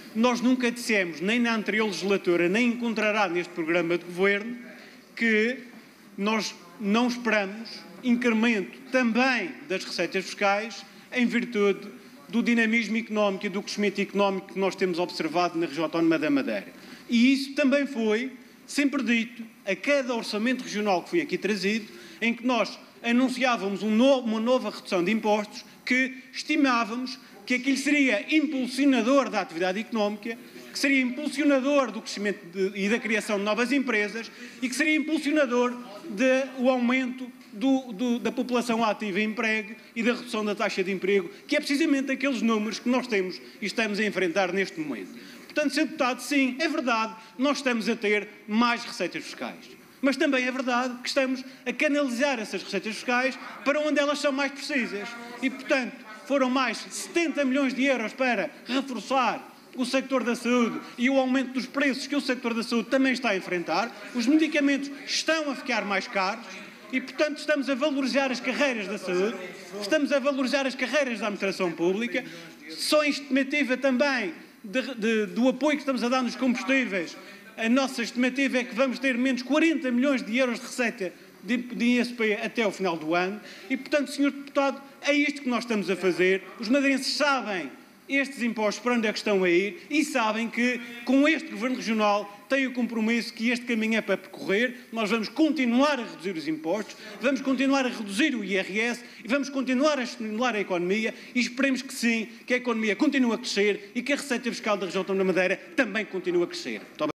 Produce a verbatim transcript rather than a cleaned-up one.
nós nunca dissemos, nem na anterior legislatura, nem encontrará neste programa de governo, que nós não esperamos incremento também das receitas fiscais em virtude do dinamismo económico e do crescimento económico que nós temos observado na região autónoma da Madeira. E isso também foi sempre dito a cada orçamento regional que foi aqui trazido, em que nós anunciávamos um novo, uma nova redução de impostos, que estimávamos que aquilo seria impulsionador da atividade económica, que seria impulsionador do crescimento de, e da criação de novas empresas e que seria impulsionador do aumento do, do, da população ativa em emprego e da redução da taxa de emprego, que é precisamente aqueles números que nós temos e estamos a enfrentar neste momento. Portanto, senhor Deputado, sim, é verdade, nós estamos a ter mais receitas fiscais. Mas também é verdade que estamos a canalizar essas receitas fiscais para onde elas são mais precisas. E, portanto, foram mais setenta milhões de euros para reforçar o sector da saúde e o aumento dos preços que o sector da saúde também está a enfrentar. Os medicamentos estão a ficar mais caros e, portanto, estamos a valorizar as carreiras da saúde, estamos a valorizar as carreiras da administração pública. Só em estimativa também de, de, do apoio que estamos a dar nos combustíveis, a nossa estimativa é que vamos ter menos quarenta milhões de euros de receita de, de I S P até ao final do ano e, portanto, senhor Deputado, é isto que nós estamos a fazer. Os madeirenses sabem estes impostos para onde é que estão a ir e sabem que, com este Governo Regional, tem o compromisso que este caminho é para percorrer. Nós vamos continuar a reduzir os impostos, vamos continuar a reduzir o I R S e vamos continuar a estimular a economia e esperemos que sim, que a economia continue a crescer e que a receita fiscal da região autónoma da Madeira também continue a crescer. Muito obrigado.